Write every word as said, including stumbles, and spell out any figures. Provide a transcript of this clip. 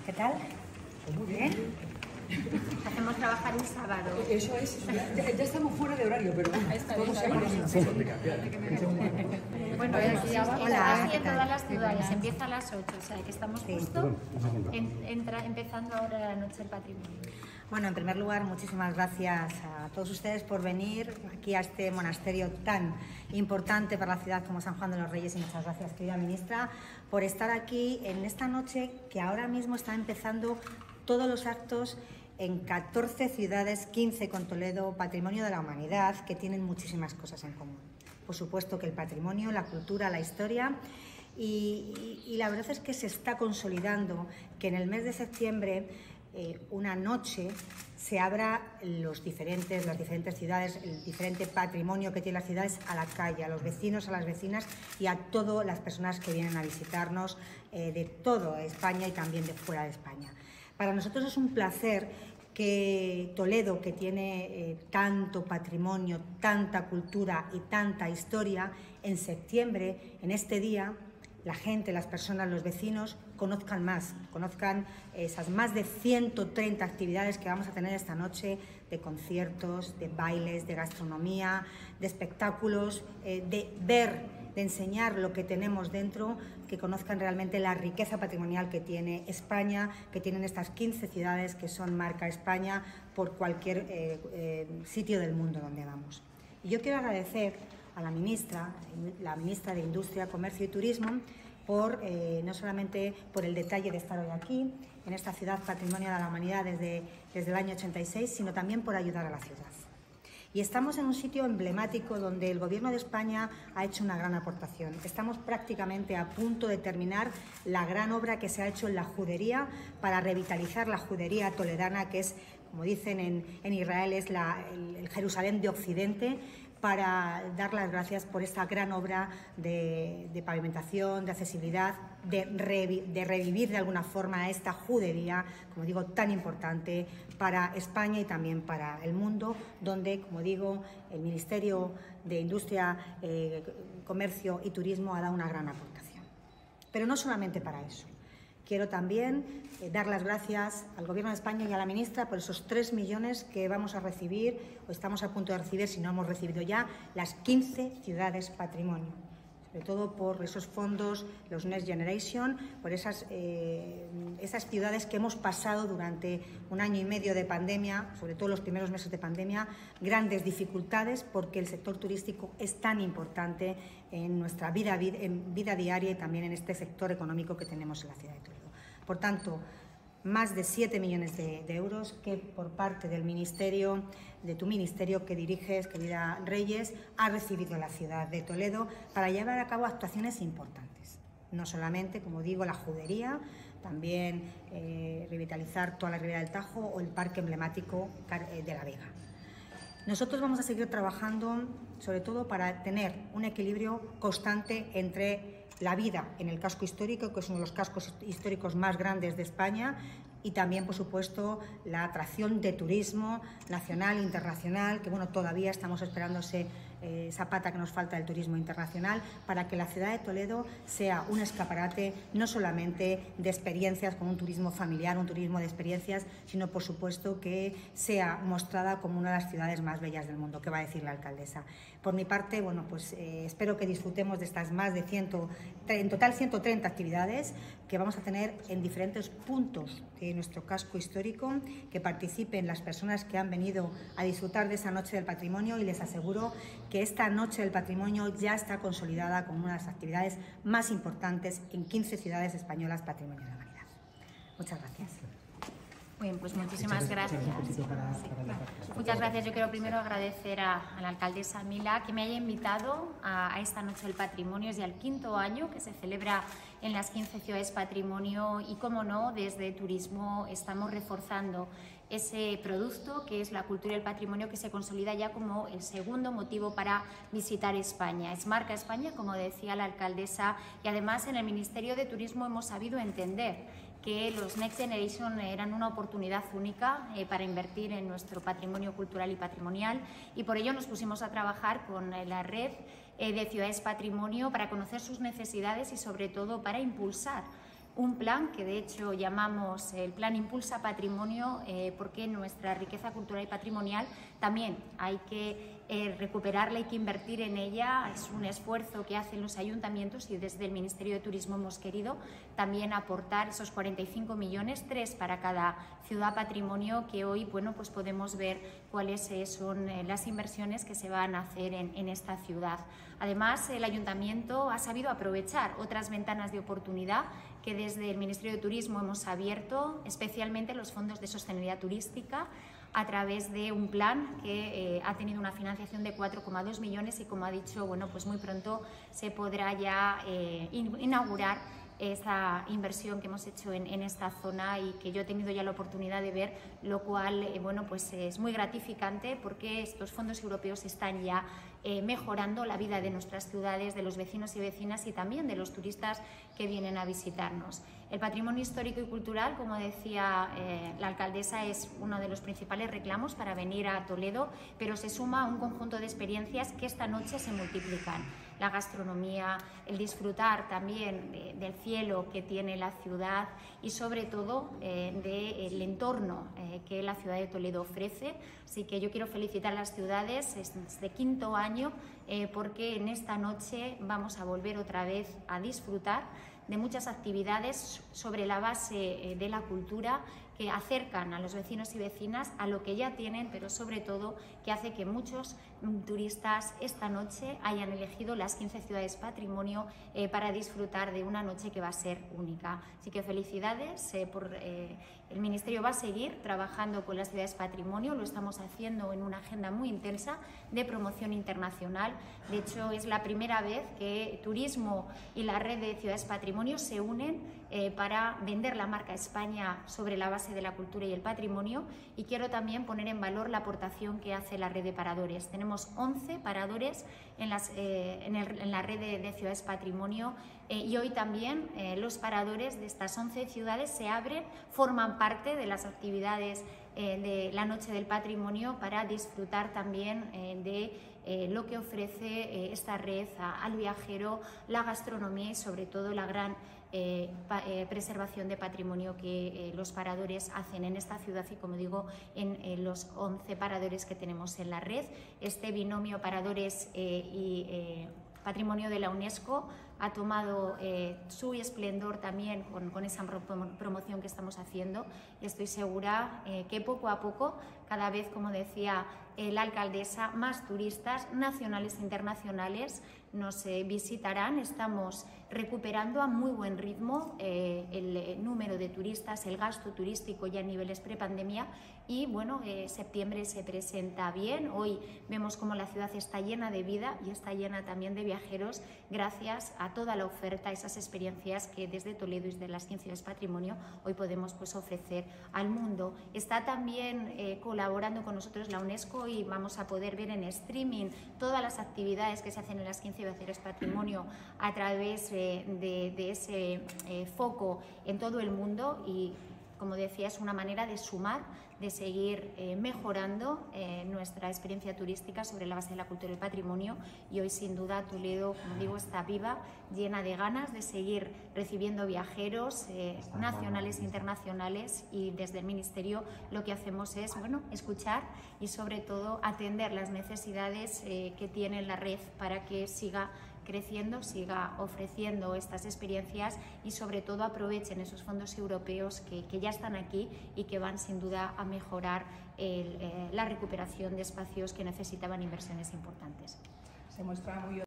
¿Qué tal? Pues muy bien. bien. Hacemos trabajar un sábado. Eso es, ya, ya estamos fuera de horario, pero bueno, todo se Bueno, aquí abajo. Hola, en todas las ciudades, empieza a las ocho, o sea que estamos justo en, entra, empezando ahora la Noche del Patrimonio. Bueno, en primer lugar, muchísimas gracias a todos ustedes por venir aquí a este monasterio tan importante para la ciudad como San Juan de los Reyes, y muchas gracias, querida ministra, por estar aquí en esta noche que ahora mismo está empezando todos los actos en catorce ciudades, quince con Toledo, Patrimonio de la Humanidad, que tienen muchísimas cosas en común. Por supuesto que el patrimonio, la cultura, la historia, y, y, y la verdad es que se está consolidando que en el mes de septiembre eh, una noche se abra los diferentes, las diferentes ciudades, el diferente patrimonio que tienen las ciudades a la calle, a los vecinos, a las vecinas y a todas las personas que vienen a visitarnos eh, de toda España y también de fuera de España. Para nosotros es un placer que Toledo, que tiene eh, tanto patrimonio, tanta cultura y tanta historia, en septiembre, en este día, la gente, las personas, los vecinos, conozcan más, conozcan esas más de ciento treinta actividades que vamos a tener esta noche, de conciertos, de bailes, de gastronomía, de espectáculos, eh, de ver, de enseñar lo que tenemos dentro, que conozcan realmente la riqueza patrimonial que tiene España, que tienen estas quince ciudades que son marca España por cualquier eh, eh, sitio del mundo donde vamos. Y yo quiero agradecer a la ministra, la ministra de Industria, Comercio y Turismo, por, eh, no solamente por el detalle de estar hoy aquí, en esta ciudad Patrimonio de la Humanidad desde, desde el año ochenta y seis, sino también por ayudar a la ciudad. Y estamos en un sitio emblemático donde el Gobierno de España ha hecho una gran aportación. Estamos prácticamente a punto de terminar la gran obra que se ha hecho en la judería para revitalizar la judería toledana, que es, como dicen en, en Israel, es la, el, el Jerusalén de Occidente, para dar las gracias por esta gran obra de, de pavimentación, de accesibilidad, de, revi, de revivir de alguna forma esta judería, como digo, tan importante para España y también para el mundo, donde, como digo, el Ministerio de Industria, eh, Comercio y Turismo ha dado una gran aportación. Pero no solamente para eso. Quiero también eh, dar las gracias al Gobierno de España y a la ministra por esos tres millones que vamos a recibir, o estamos a punto de recibir, si no hemos recibido ya, las quince ciudades patrimonio. Sobre todo por esos fondos, los Next Generation, por esas, eh, esas ciudades que hemos pasado durante un año y medio de pandemia, sobre todo los primeros meses de pandemia, grandes dificultades porque el sector turístico es tan importante en nuestra vida, en vida diaria y también en este sector económico que tenemos en la ciudad de Toledo. Por tanto, más de siete millones de, de euros que por parte del ministerio, de tu ministerio que diriges, querida Reyes, ha recibido la ciudad de Toledo para llevar a cabo actuaciones importantes. No solamente, como digo, la judería, también eh, revitalizar toda la Ribera del Tajo o el parque emblemático de La Vega. Nosotros vamos a seguir trabajando, sobre todo, para tener un equilibrio constante entre la vida en el casco histórico, que es uno de los cascos históricos más grandes de España, y también, por supuesto, la atracción de turismo nacional e internacional, que bueno, todavía estamos esperando ese, eh, esa pata que nos falta del turismo internacional, para que la ciudad de Toledo sea un escaparate no solamente de experiencias, con un turismo familiar, un turismo de experiencias, sino, por supuesto, que sea mostrada como una de las ciudades más bellas del mundo, que va a decir la alcaldesa. Por mi parte, bueno, pues eh, espero que disfrutemos de estas más de ciento, en total ciento treinta actividades que vamos a tener en diferentes puntos de nuestro casco histórico, que participen las personas que han venido a disfrutar de esa Noche del Patrimonio, y les aseguro que esta Noche del Patrimonio ya está consolidada como una de las actividades más importantes en quince ciudades españolas Patrimonio de la Humanidad. Muchas gracias. Bien, pues muchísimas gracias. Sí. Muchas gracias. Yo quiero primero agradecer a, a la alcaldesa Mila que me haya invitado a, a esta Noche del Patrimonio. Es ya el quinto año que se celebra en las quince ciudades patrimonio y, como no, desde Turismo estamos reforzando ese producto que es la cultura y el patrimonio, que se consolida ya como el segundo motivo para visitar España. Es marca España, como decía la alcaldesa, y además en el Ministerio de Turismo hemos sabido entender que los Next Generation eran una oportunidad única eh, para invertir en nuestro patrimonio cultural y patrimonial, y por ello nos pusimos a trabajar con eh, la red eh, de ciudades patrimonio para conocer sus necesidades y, sobre todo, para impulsar un plan que de hecho llamamos el Plan Impulsa Patrimonio, eh, porque nuestra riqueza cultural y patrimonial también hay que eh, recuperarla, hay que invertir en ella. Es un esfuerzo que hacen los ayuntamientos y desde el Ministerio de Turismo hemos querido también aportar esos cuarenta y cinco millones, tres para cada ciudad patrimonio, que hoy bueno, pues podemos ver cuáles eh, son eh, las inversiones que se van a hacer en, en esta ciudad. Además, el ayuntamiento ha sabido aprovechar otras ventanas de oportunidad que desde el Ministerio de Turismo hemos abierto, especialmente los fondos de sostenibilidad turística, a través de un plan que eh, ha tenido una financiación de cuatro coma dos millones y, como ha dicho, bueno, pues muy pronto se podrá ya eh, inaugurar esta inversión que hemos hecho en, en esta zona y que yo he tenido ya la oportunidad de ver, lo cual eh, bueno, pues es muy gratificante porque estos fondos europeos están ya eh, mejorando la vida de nuestras ciudades, de los vecinos y vecinas y también de los turistas que vienen a visitarnos. El patrimonio histórico y cultural, como decía eh, la alcaldesa, es uno de los principales reclamos para venir a Toledo, pero se suma a un conjunto de experiencias que esta noche se multiplican. La gastronomía, el disfrutar también de, del cielo que tiene la ciudad y sobre todo eh, del entorno eh, que la ciudad de Toledo ofrece. Así que yo quiero felicitar a las ciudades, es de quinto año, eh, porque en esta noche vamos a volver otra vez a disfrutar de muchas actividades sobre la base de la cultura que acercan a los vecinos y vecinas a lo que ya tienen, pero sobre todo que hace que muchos turistas esta noche hayan elegido las quince ciudades patrimonio eh, para disfrutar de una noche que va a ser única. Así que felicidades, eh, por, eh, el Ministerio va a seguir trabajando con las ciudades patrimonio, lo estamos haciendo en una agenda muy intensa de promoción internacional. De hecho, es la primera vez que turismo y la red de ciudades patrimonio se unen eh, para vender la marca España sobre la base de la cultura y el patrimonio, y quiero también poner en valor la aportación que hace la red de paradores. Tenemos once paradores en, las, eh, en, el, en la red de, de ciudades patrimonio eh, y hoy también eh, los paradores de estas once ciudades se abren, forman parte de las actividades eh, de la Noche del Patrimonio para disfrutar también eh, de eh, lo que ofrece eh, esta red a, al viajero, la gastronomía y sobre todo la gran Eh, pa, eh, preservación de patrimonio que eh, los paradores hacen en esta ciudad y, como digo, en, en los once paradores que tenemos en la red. Este binomio paradores eh, y eh, patrimonio de la UNESCO ha tomado eh, su esplendor también con, con esa promoción que estamos haciendo, y estoy segura eh, que poco a poco, cada vez, como decía eh, la alcaldesa, más turistas nacionales e internacionales nos eh, visitarán. Estamos recuperando a muy buen ritmo eh, el eh, número de turistas, el gasto turístico ya a niveles prepandemia, y bueno, eh, septiembre se presenta bien. Hoy vemos cómo la ciudad está llena de vida y está llena también de viajeros gracias a toda la oferta, esas experiencias que desde Toledo y desde las quince ciudades patrimonio hoy podemos pues ofrecer al mundo. Está también eh, colaborando con nosotros la UNESCO y vamos a poder ver en streaming todas las actividades que se hacen en las quince ciudades patrimonio a través eh, de, de ese eh, foco en todo el mundo, y como decía, es una manera de sumar, de seguir eh, mejorando eh, nuestra experiencia turística sobre la base de la cultura y el patrimonio. Y hoy, sin duda, Toledo, como digo, está viva, llena de ganas de seguir recibiendo viajeros eh, nacionales e internacionales, y desde el Ministerio lo que hacemos es bueno, escuchar y sobre todo atender las necesidades eh, que tiene la red para que siga creciendo, siga ofreciendo estas experiencias y sobre todo aprovechen esos fondos europeos que, que ya están aquí y que van sin duda a mejorar el, eh, la recuperación de espacios que necesitaban inversiones importantes. Se muestra muy